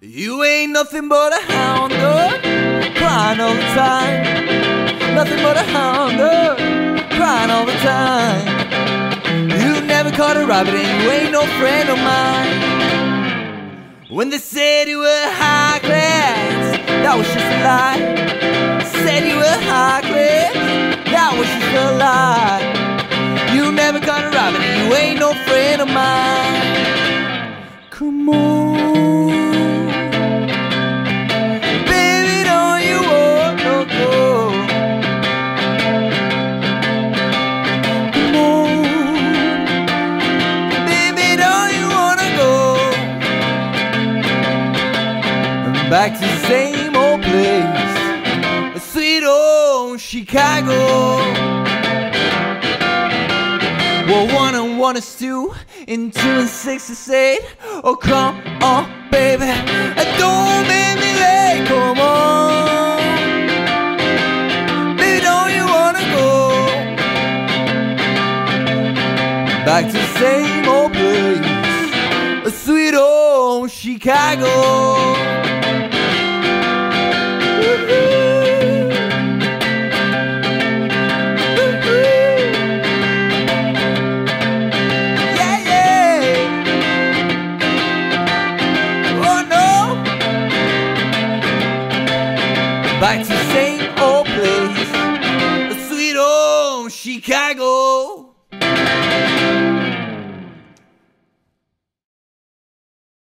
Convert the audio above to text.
You ain't nothing but a hound dog, crying all the time. Nothing but a hound dog, crying all the time. You never caught a rabbit and you ain't no friend of mine. When they said you were high class, that was just a lie. Said you were high class, that was just a lie. You never caught a rabbit and you ain't no friend of mine. Come on, baby, don't you wanna go? Come on, baby, don't you wanna go? Back to the same old place, sweet old Chicago. Well, 1 and 1 is 2, and 2 and 6 is 8. Oh, come on, baby, don't make me late. Come on, baby, don't you wanna go? Back to the same old place, sweet old Chicago. Back to the same old place, sweet old Chicago.